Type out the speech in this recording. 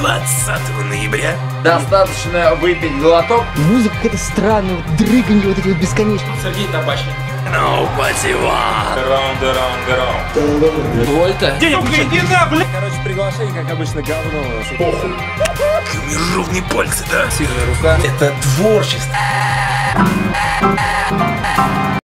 20 ноября. Достаточно выпить глоток. Музыка какая-то странная, вот дрыганье вот эти вот бесконечные. Сергей Табачник. No, Пативан. Вольта. Сука, иди на, блядь. Короче, приглашение, как обычно, говно. Похуй. Ровные пальцы, да? Сильная рука. Это творчество.